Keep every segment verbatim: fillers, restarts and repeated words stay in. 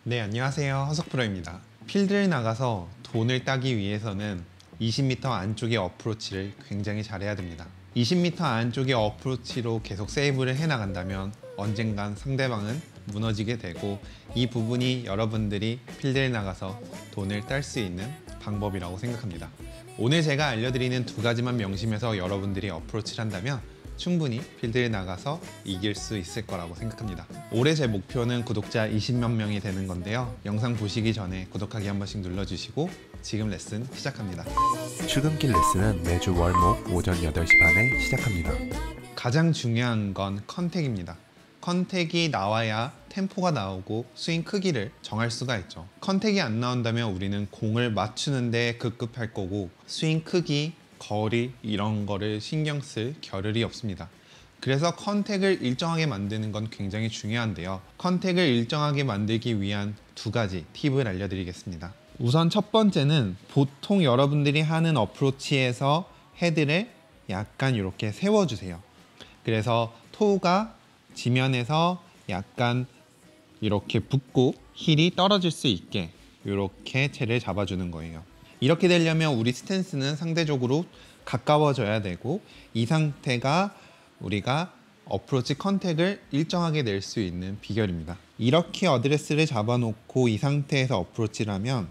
네, 안녕하세요. 허석프로입니다. 필드를 나가서 돈을 따기 위해서는 이십 미터 안쪽의 어프로치를 굉장히 잘해야 됩니다. 이십 미터 안쪽의 어프로치로 계속 세이브를 해나간다면 언젠간 상대방은 무너지게 되고, 이 부분이 여러분들이 필드를 나가서 돈을 딸 수 있는 방법이라고 생각합니다. 오늘 제가 알려드리는 두 가지만 명심해서 여러분들이 어프로치를 한다면 충분히 필드에 나가서 이길 수 있을 거라고 생각합니다. 올해 제 목표는 구독자 이십만 명이 되는 건데요. 영상 보시기 전에 구독하기 한 번씩 눌러주시고 지금 레슨 시작합니다. 출근길 레슨은 매주 월목 오전 여덟 시 반에 시작합니다. 가장 중요한 건 컨택입니다. 컨택이 나와야 템포가 나오고 스윙 크기를 정할 수가 있죠. 컨택이 안 나온다면 우리는 공을 맞추는데 급급할 거고, 스윙 크기, 거리 이런 거를 신경 쓸 겨를이 없습니다. 그래서 컨택을 일정하게 만드는 건 굉장히 중요한데요. 컨택을 일정하게 만들기 위한 두 가지 팁을 알려드리겠습니다. 우선 첫 번째는 보통 여러분들이 하는 어프로치에서 헤드를 약간 이렇게 세워주세요. 그래서 토우가 지면에서 약간 이렇게 붙고 힐이 떨어질 수 있게 이렇게 채를 잡아주는 거예요. 이렇게 되려면 우리 스탠스는 상대적으로 가까워져야 되고, 이 상태가 우리가 어프로치 컨택을 일정하게 낼 수 있는 비결입니다. 이렇게 어드레스를 잡아놓고 이 상태에서 어프로치를 하면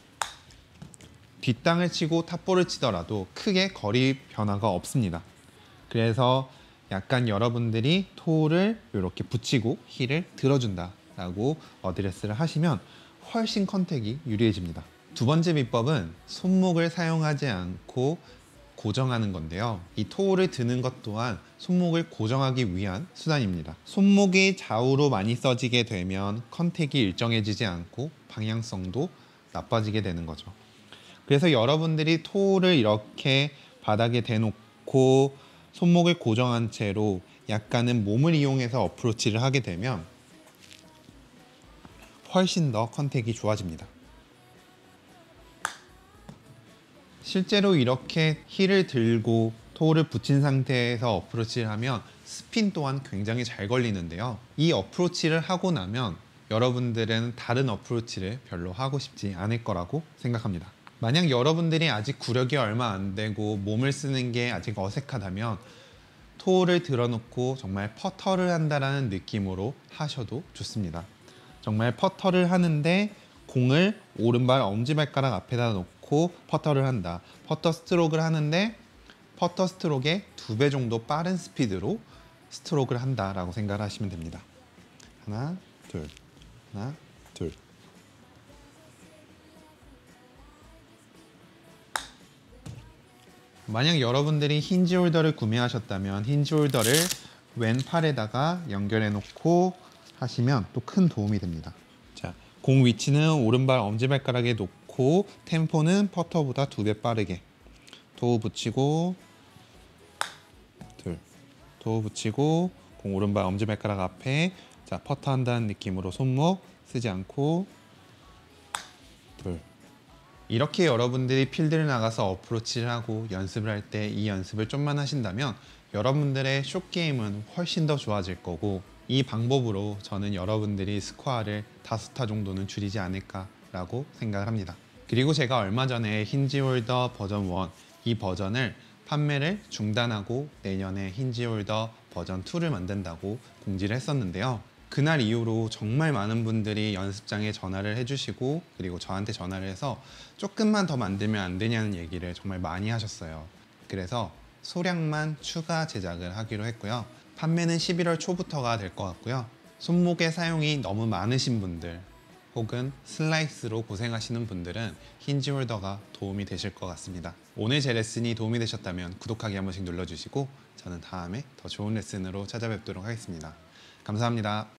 뒷땅을 치고 탑볼을 치더라도 크게 거리 변화가 없습니다. 그래서 약간 여러분들이 토를 이렇게 붙이고 힐을 들어준다 라고 어드레스를 하시면 훨씬 컨택이 유리해집니다. 두 번째 비법은 손목을 사용하지 않고 고정하는 건데요. 이 토를 드는 것 또한 손목을 고정하기 위한 수단입니다. 손목이 좌우로 많이 써지게 되면 컨택이 일정해지지 않고 방향성도 나빠지게 되는 거죠. 그래서 여러분들이 토를 이렇게 바닥에 대놓고 손목을 고정한 채로 약간은 몸을 이용해서 어프로치를 하게 되면 훨씬 더 컨택이 좋아집니다. 실제로 이렇게 힐을 들고 토를 붙인 상태에서 어프로치를 하면 스핀 또한 굉장히 잘 걸리는데요. 이 어프로치를 하고 나면 여러분들은 다른 어프로치를 별로 하고 싶지 않을 거라고 생각합니다. 만약 여러분들이 아직 구력이 얼마 안 되고 몸을 쓰는 게 아직 어색하다면 토를 들어놓고 정말 퍼터를 한다라는 느낌으로 하셔도 좋습니다. 정말 퍼터를 하는데 공을 오른발 엄지발가락 앞에다 놓고 퍼터를 한다. 퍼터 스트로크를 하는데 퍼터 스트로크의 두 배 정도 빠른 스피드로 스트로크를 한다라고 생각을 하시면 됩니다. 하나, 둘, 하나, 둘. 만약 여러분들이 힌지 홀더를 구매하셨다면 힌지 홀더를 왼팔에다가 연결해 놓고 하시면 또 큰 도움이 됩니다. 자, 공 위치는 오른발 엄지발가락에 놓고 템포는 퍼터보다 두 배 빠르게 도우 붙이고 둘, 도우 붙이고 공 오른발 엄지발가락 앞에, 자, 퍼터 한다는 느낌으로 손목 쓰지 않고 둘. 이렇게 여러분들이 필드를 나가서 어프로치를 하고 연습을 할 때 이 연습을 좀만 하신다면 여러분들의 숏게임은 훨씬 더 좋아질 거고, 이 방법으로 저는 여러분들이 스코어를 다섯 타 정도는 줄이지 않을까라고 생각을 합니다. 그리고 제가 얼마 전에 힌지홀더 버전 일, 이 버전을 판매를 중단하고 내년에 힌지홀더 버전 이를 만든다고 공지를 했었는데요. 그날 이후로 정말 많은 분들이 연습장에 전화를 해주시고, 그리고 저한테 전화를 해서 조금만 더 만들면 안 되냐는 얘기를 정말 많이 하셨어요. 그래서 소량만 추가 제작을 하기로 했고요. 판매는 십일월 초부터가 될 것 같고요. 손목의 사용이 너무 많으신 분들 혹은 슬라이스로 고생하시는 분들은 힌지 홀더가 도움이 되실 것 같습니다. 오늘 제 레슨이 도움이 되셨다면 구독하기 한 번씩 눌러주시고 저는 다음에 더 좋은 레슨으로 찾아뵙도록 하겠습니다. 감사합니다.